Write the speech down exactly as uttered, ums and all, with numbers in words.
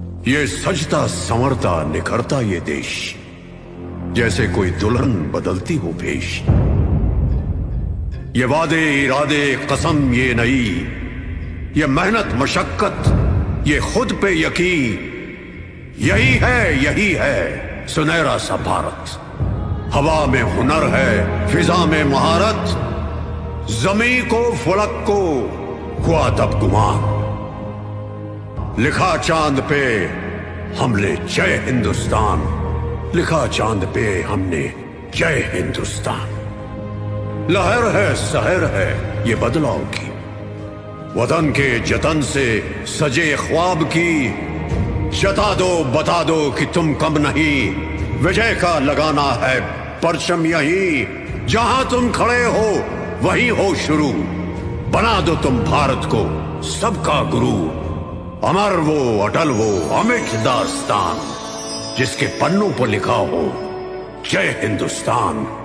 ये सजता संवरता निखरता ये देश, जैसे कोई दुल्हन बदलती हो भेष। ये वादे इरादे कसम ये नई, ये मेहनत मशक्कत ये खुद पे यकीन, यही है यही है सुनहरा सा भारत। हवा में हुनर है, फिजा में महारत, जमी को फलक को हुआ तब गुमान। लिखा चांद पे हमने जय हिंदुस्तान, लिखा चांद पे हमने जय हिंदुस्तान। लहर है सहर है ये बदलाव की, वतन के जतन से सजे ख्वाब की। जता दो बता दो कि तुम कम नहीं, विजय का लगाना है परचम यही। जहां तुम खड़े हो वहीं हो शुरू, बना दो तुम भारत को सबका गुरु। अमर वो अटल वो अमिट दास्तान, जिसके पन्नों पर लिखा हो जय हिंदुस्तान।